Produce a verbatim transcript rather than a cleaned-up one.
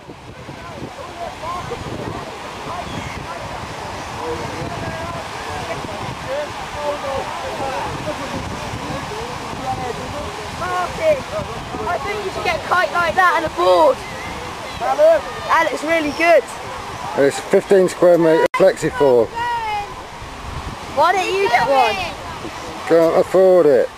Martin, I think you should get a kite like that and a board. That looks really good. It's fifteen square metre flexi four. Why don't you get one? Can't afford it.